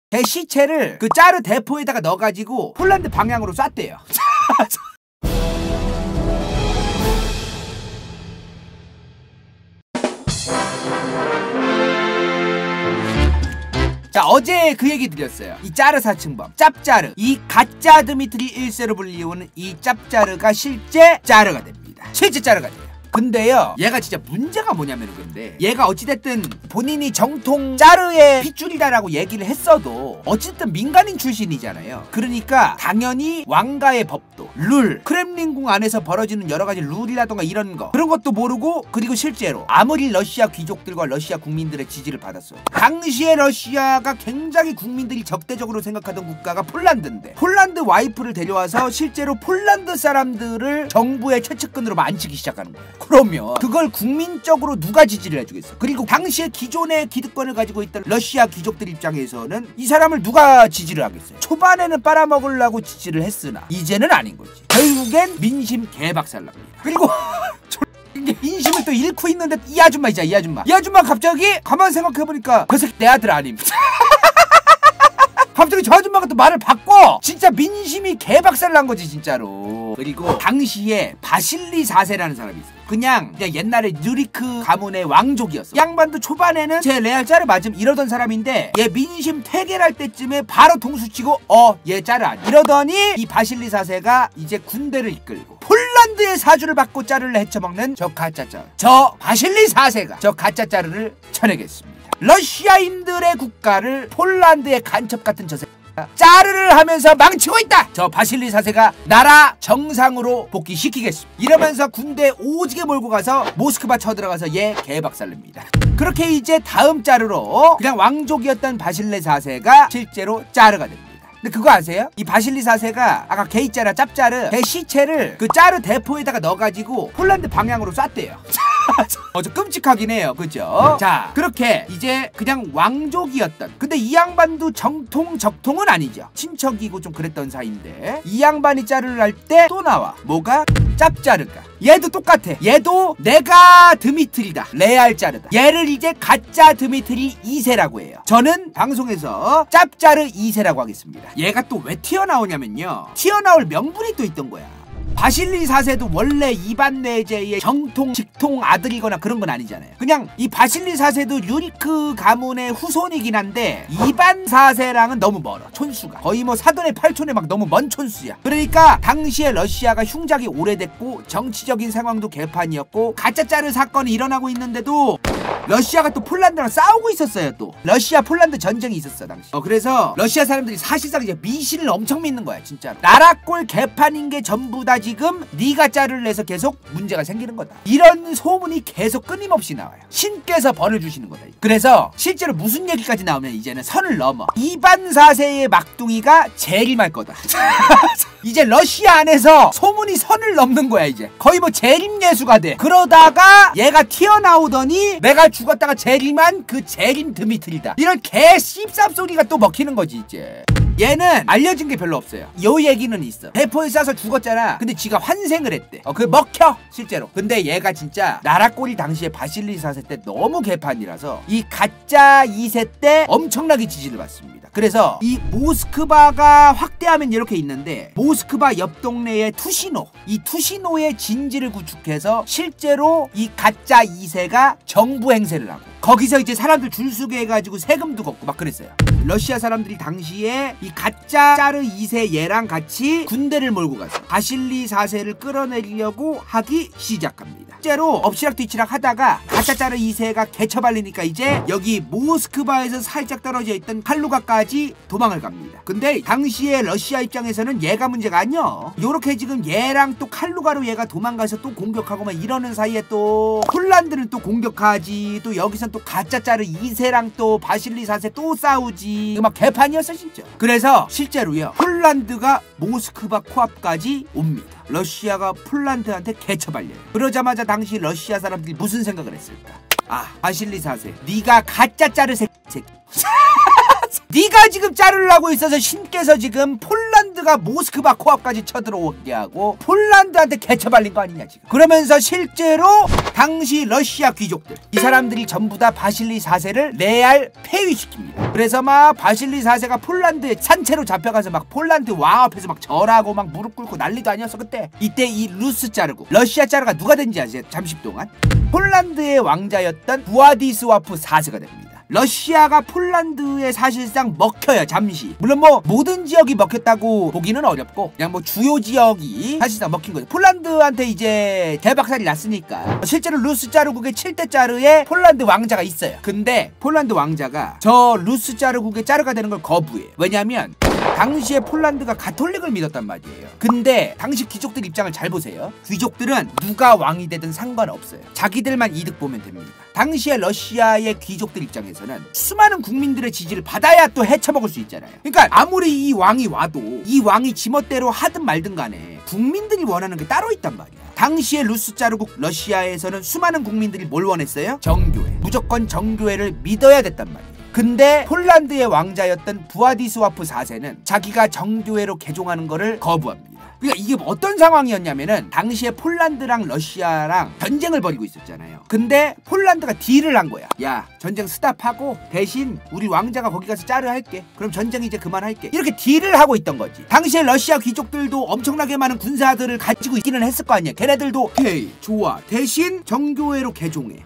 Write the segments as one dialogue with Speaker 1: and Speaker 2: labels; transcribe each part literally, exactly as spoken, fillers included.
Speaker 1: 개 시체를 그 짜르 대포에다가 넣어가지고 폴란드 방향으로 쐈대요. 자, 어제 그 얘기 드렸어요. 이 짜르 사층범 짭짜르, 이 가짜 드미트리 일 세로 불리우는 이 짭짜르가 실제 짜르가 됩니다. 실제 짜르가 돼요. 근데요, 얘가 진짜 문제가 뭐냐면 근데 얘가 어찌됐든 본인이 정통 짜르의 핏줄이다라고 얘기를 했어도 어쨌든 민간인 출신이잖아요. 그러니까 당연히 왕가의 법도, 룰, 크렘린궁 안에서 벌어지는 여러 가지 룰이라던가 이런 거, 그런 것도 모르고, 그리고 실제로 아무리 러시아 귀족들과 러시아 국민들의 지지를 받았어, 당시에 러시아가 굉장히 국민들이 적대적으로 생각하던 국가가 폴란드인데 폴란드 와이프를 데려와서 실제로 폴란드 사람들을 정부의 최측근으로 만지기 시작하는 거예요. 그러면 그걸 국민적으로 누가 지지를 해주겠어? 그리고 당시에 기존의 기득권을 가지고 있던 러시아 귀족들 입장에서는 이 사람을 누가 지지를 하겠어요? 초반에는 빨아먹으려고 지지를 했으나 이제는 아닌 거지. 결국엔 민심 개박살납니다. 그리고 민심을 또 잃고 있는데 이 아줌마이자 이 아줌마 이 아줌마 갑자기 가만 생각해보니까 그 새끼 내 아들 아님. 갑자기 저 아줌마가 또 말을 바꿔. 진짜 민심이 개박살 난 거지 진짜로. 그리고 당시에 바실리 사 세라는 사람이 있어요. 그냥, 그냥 옛날에 누리크 가문의 왕족이었어. 양반도 초반에는 제 레알 짜르 맞음 이러던 사람인데 얘 민심 퇴계할 때쯤에 바로 통수치고 어 얘 짜르 아니야 이러더니 이 바실리 사 세가 이제 군대를 이끌고 폴란드의 사주를 받고 짜르를 헤쳐먹는 저 가짜 짜르, 저 바실리 사 세가 저 가짜 짜르를 쳐내겠습니다. 러시아인들의 국가를 폴란드의 간첩 같은 저 새끼가 짜르를 하면서 망치고 있다. 저 바실리 사 세가 나라 정상으로 복귀시키겠습니다. 이러면서 군대 오지게 몰고 가서 모스크바 쳐들어가서 얘 개박살냅니다. 그렇게 이제 다음 짜르로 그냥 왕족이었던 바실리 사 세가 실제로 짜르가 됩니다. 근데 그거 아세요? 이 바실리 사 세가 아까 개 있잖아, 짭짜르, 개 시체를 그 짜르 대포에다가 넣어가지고 폴란드 방향으로 쐈대요. 어, 좀 끔찍하긴 해요. 그죠? 자, 그렇게 이제 그냥 왕족이었던, 근데 이 양반도 정통 적통은 아니죠. 친척이고 좀 그랬던 사이인데 이 양반이 짜르를 할 때 또 나와. 뭐가? 짭짜르가. 얘도 똑같아. 얘도 내가 드미트리다, 레알 짜르다. 얘를 이제 가짜 드미트리 이 세라고 해요. 저는 방송에서 짭짜르 이 세라고 하겠습니다. 얘가 또 왜 튀어나오냐면요, 튀어나올 명분이 또 있던 거야. 바실리 사 세도 원래 이반 내제의 정통 직통 아들이거나 그런 건 아니잖아요. 그냥 이 바실리 사 세도 유리크 가문의 후손이긴 한데 이반 사 세랑은 너무 멀어. 촌수가 거의 뭐 사돈의 팔촌에 막 너무 먼 촌수야. 그러니까 당시에 러시아가 흉작이 오래됐고 정치적인 상황도 개판이었고 가짜 짜르 사건이 일어나고 있는데도 러시아가 또 폴란드랑 싸우고 있었어요. 또 러시아 폴란드 전쟁이 있었어 당시. 어, 그래서 러시아 사람들이 사실상 이제 미신을 엄청 믿는 거야 진짜. 나라꼴 개판인 게 전부 다 지금 네가 짜르를 내서 계속 문제가 생기는 거다, 이런 소문이 계속 끊임없이 나와요. 신께서 벌을 주시는 거다. 그래서 실제로 무슨 얘기까지 나오면 이제는 선을 넘어 이반 사 세의 막둥이가 재림할 거다. 이제 러시아 안에서 소문이 선을 넘는 거야. 이제 거의 뭐 재림 예수가 돼. 그러다가 얘가 튀어나오더니 내가 죽었다가 재림한 그 재림 드미트리다, 이런 개 씹삽 소리가 또 먹히는 거지. 이제 얘는 알려진 게 별로 없어요. 요 얘기는 있어. 대포에 쏴서 죽었잖아. 근데 지가 환생을 했대. 어, 그게 먹혀 실제로. 근데 얘가 진짜 나라꼴이 당시에 바실리 사 세 때 너무 개판이라서 이 가짜 이 세 때 엄청나게 지지를 받습니다. 그래서 이 모스크바가 확대하면 이렇게 있는데, 모스크바 옆 동네의 투시노, 이 투시노의 진지를 구축해서 실제로 이 가짜 이 세가 정부 행세를 하고 거기서 이제 사람들 줄 서게 해가지고 세금도 걷고 막 그랬어요. 러시아 사람들이 당시에 이 가짜 짜르 이 세 얘랑 같이 군대를 몰고 가서 바실리 사 세를 끌어내리려고 하기 시작합니다. 실제로 엎치락뒤치락 하다가 가짜 짜르 이 세가 개처발리니까 이제 여기 모스크바에서 살짝 떨어져 있던 칼루가까지 도망을 갑니다. 근데 당시에 러시아 입장에서는 얘가 문제가 아니야. 요렇게 지금 얘랑 또 칼루가로 얘가 도망가서 또 공격하고 막 이러는 사이에 또 폴란드는 또 공격하지, 또 여기선 또 가짜 짜르 이 세랑 또 바실리 사 세 또 싸우지. 이거 막 개판이었어 진짜. 그래서 실제로요, 폴란드가 모스크바 코앞까지 옵니다. 러시아가 폴란드한테 개처발려요. 그러자마자 당시 러시아 사람들이 무슨 생각을 했을까? 아, 바실리 사 세, 네가 가짜 짜르 새끼. 네가 지금 짜르를 하고 있어서 신께서 지금 폴란드가 폴란드가 모스크바 코앞까지 쳐들어오게 하고 폴란드한테 개처발린 거 아니냐 지금. 그러면서 실제로 당시 러시아 귀족들 이 사람들이 전부 다 바실리 사 세를 레알 폐위시킵니다. 그래서 막 바실리 사 세가 폴란드에 산채로 잡혀가서 막 폴란드 왕 앞에서 막 절하고 막 무릎 꿇고 난리도 아니었어 그때. 이때 이 루스 짜르국 러시아 짜르가 누가 된지 아세요? 잠시 동안 폴란드의 왕자였던 부아디스와프 사 세가 됩니다. 러시아가 폴란드에 사실상 먹혀요 잠시. 물론 뭐 모든 지역이 먹혔다고 보기는 어렵고 그냥 뭐 주요 지역이 사실상 먹힌 거죠. 폴란드한테 이제 대박살이 났으니까. 실제로 루스 짜르국의 칠 대 짜르에 폴란드 왕자가 있어요. 근데 폴란드 왕자가 저 루스 짜르국의 짜르가 되는 걸 거부해요. 왜냐면 당시에 폴란드가 가톨릭을 믿었단 말이에요. 근데 당시 귀족들 입장을 잘 보세요. 귀족들은 누가 왕이 되든 상관없어요. 자기들만 이득 보면 됩니다. 당시에 러시아의 귀족들 입장에서는 수많은 국민들의 지지를 받아야 또 헤쳐먹을 수 있잖아요. 그러니까 아무리 이 왕이 와도 이 왕이 지멋대로 하든 말든 간에 국민들이 원하는 게 따로 있단 말이야. 당시에 루스 짜르국 러시아에서는 수많은 국민들이 뭘 원했어요? 정교회. 무조건 정교회를 믿어야 됐단 말이에요. 근데 폴란드의 왕자였던 부아디스와프 사 세는 자기가 정교회로 개종하는 거를 거부합니다. 그러니까 이게 어떤 상황이었냐면은 당시에 폴란드랑 러시아랑 전쟁을 벌이고 있었잖아요. 근데 폴란드가 딜을 한 거야. 야 전쟁 스탑하고 대신 우리 왕자가 거기 가서 짜르 할게. 그럼 전쟁 이제 그만할게. 이렇게 딜을 하고 있던 거지. 당시에 러시아 귀족들도 엄청나게 많은 군사들을 가지고 있기는 했을 거 아니야. 걔네들도 오케이 좋아 대신 정교회로 개종해.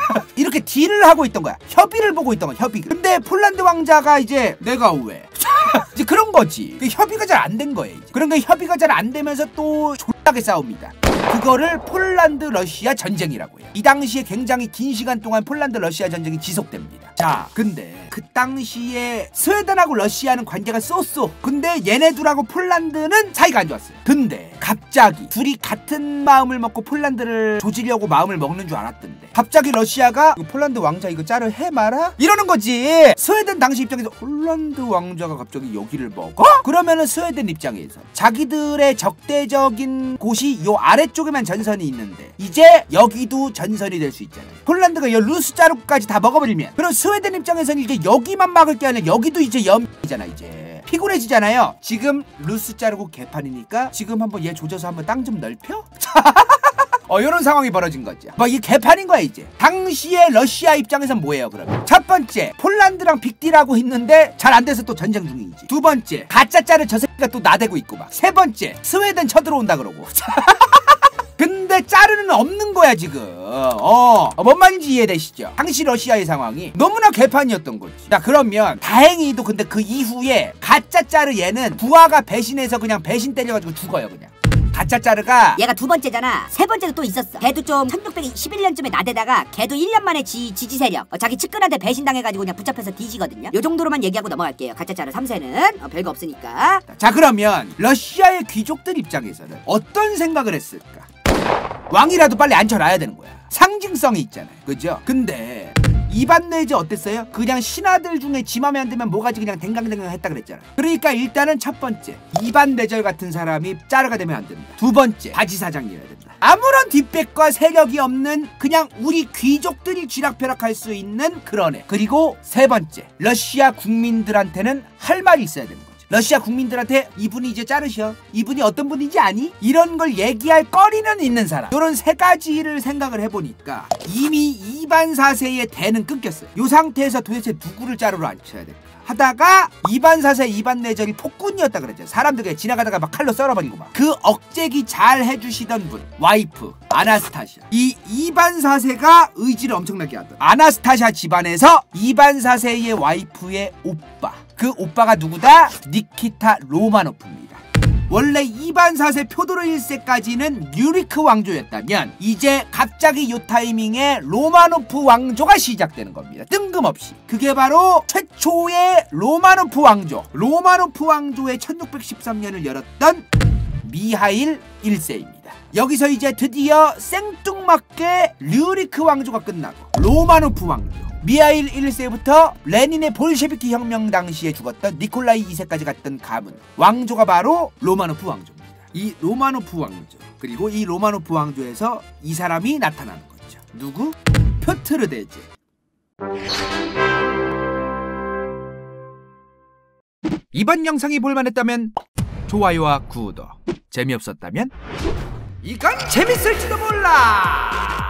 Speaker 1: 이렇게 딜을 하고 있던 거야. 협의를 보고 있던 거야. 협의. 근데 폴란드 왕자가 이제 내가 왜 이제 그런 거지. 그 협의가 잘 안 된 거예요. 이제. 그런 게 협의가 잘 안 되면서 또 졸라게 싸웁니다. 그거를 폴란드 러시아 전쟁이라고 해요. 이 당시에 굉장히 긴 시간 동안 폴란드 러시아 전쟁이 지속됩니다. 자 근데 그 당시에 스웨덴하고 러시아는 관계가 쏘쏘. 근데 얘네들하고 폴란드는 사이가 안 좋았어요. 근데 갑자기 둘이 같은 마음을 먹고 폴란드를 조지려고 마음을 먹는 줄 알았던데 갑자기 러시아가 폴란드 왕자 이거 짜르 해마라? 이러는 거지. 스웨덴 당시 입장에서 폴란드 왕자가 갑자기 여기를 먹어? 그러면은 스웨덴 입장에서 자기들의 적대적인 곳이 요 아래쪽에만 전선이 있는데 이제 여기도 전선이 될 수 있잖아요. 폴란드가 요 루스 짜르국까지 다 먹어버리면 그럼 스웨덴 입장에서는 이게 여기만 막을 게 아니라 여기도 이제 염이잖아. 이제 피곤해지잖아요. 지금 루스 짜르국 개판이니까 지금 한번 얘 조져서 한번 땅 좀 넓혀? 어 요런 상황이 벌어진 거죠. 뭐 이게 개판인 거야 이제. 당시에 러시아 입장에선 뭐예요 그러면? 첫 번째 폴란드랑 빅딜하고 있는데 잘 안 돼서 또 전쟁 중이지. 두 번째 가짜 짜르 저 새끼가 또 나대고 있고 막. 세 번째 스웨덴 쳐들어온다 그러고. 근데 짜르는 없는 거야 지금. 어, 뭔 말인지 이해되시죠? 당시 러시아의 상황이 너무나 개판이었던 거지. 자 그러면 다행히도 근데 그 이후에 가짜 짜르 얘는 부하가 배신해서 그냥 배신 때려가지고 죽어요 그냥. 가짜 짜르가
Speaker 2: 얘가 두 번째잖아. 세 번째도 또 있었어. 걔도 좀 천육백십일 년쯤에 나대다가 걔도 일 년 만에 지, 지지 세력 어, 자기 측근한테 배신당해가지고 그냥 붙잡혀서 뒤지거든요. 요 정도로만 얘기하고 넘어갈게요. 가짜 짜르 삼 세는 어, 별거 없으니까.
Speaker 1: 자 그러면 러시아의 귀족들 입장에서는 어떤 생각을 했을까? 왕이라도 빨리 앉혀놔야 되는 거야. 상징성이 있잖아요 그죠? 근데 이반내제 어땠어요? 그냥 신하들 중에 지 맘에 안 들면 뭐가지 그냥 댕강댕강 했다 그랬잖아. 그러니까 일단은 첫 번째 이반내절 같은 사람이 짜르가 되면 안 된다. 두 번째 바지사장이어야 된다. 아무런 뒷백과 세력이 없는 그냥 우리 귀족들이 쥐락펴락할 수 있는 그런 애. 그리고 세 번째 러시아 국민들한테는 할 말이 있어야 되는 거야. 러시아 국민들한테 이분이 이제 자르셔. 이분이 어떤 분인지 아니? 이런 걸 얘기할 거리는 있는 사람. 이런 세 가지를 생각을 해보니까 이미 이반 사 세의 대는 끊겼어요. 이 상태에서 도대체 누구를 자르러 앉혀야 될까? 하다가 이반 사 세 이반 내절이 폭군이었다 그랬죠. 사람들 그냥 지나가다가 막 칼로 썰어버리고 막. 그 억제기 잘 해주시던 분 와이프 아나스타샤. 이 이반 사 세가 의지를 엄청나게 하던 아나스타샤 집안에서 이반 사 세의 와이프의 오빠. 그 오빠가 누구다? 니키타 로마노프입니다. 원래 이반 사 세 표도르 일 세까지는 류리크 왕조였다면 이제 갑자기 요 타이밍에 로마노프 왕조가 시작되는 겁니다. 뜬금없이. 그게 바로 최초의 로마노프 왕조. 로마노프 왕조의 천육백십삼 년을 열었던 미하일 일 세입니다. 여기서 이제 드디어 생뚱맞게 류리크 왕조가 끝나고 로마노프 왕조. 미하일 일 세부터 레닌의 볼셰비키 혁명 당시에 죽었던 니콜라이 이 세까지 갔던 가문 왕조가 바로 로마노프 왕조입니다. 이 로마노프 왕조 그리고 이 로마노프 왕조에서 이 사람이 나타나는 거죠. 누구? 표트르 대제. 이번 영상이 볼만했다면 좋아요와 구독. 재미없었다면 이건 재밌을지도 몰라.